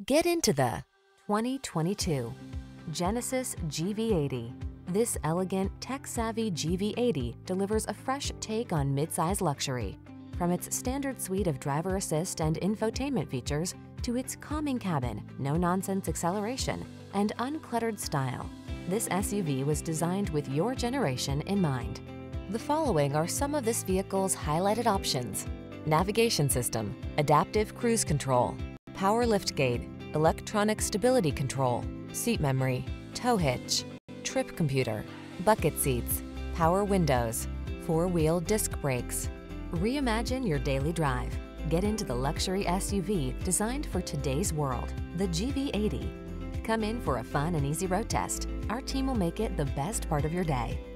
Get into the 2022 Genesis GV80. This elegant, tech-savvy GV80 delivers a fresh take on midsize luxury. From its standard suite of driver assist and infotainment features to its calming cabin, no-nonsense acceleration, and uncluttered style, this SUV was designed with your generation in mind. The following are some of this vehicle's highlighted options: navigation system, adaptive cruise control, power liftgate, electronic stability control, seat memory, tow hitch, trip computer, bucket seats, power windows, four-wheel disc brakes. Reimagine your daily drive. Get into the luxury SUV designed for today's world, the GV80. Come in for a fun and easy road test. Our team will make it the best part of your day.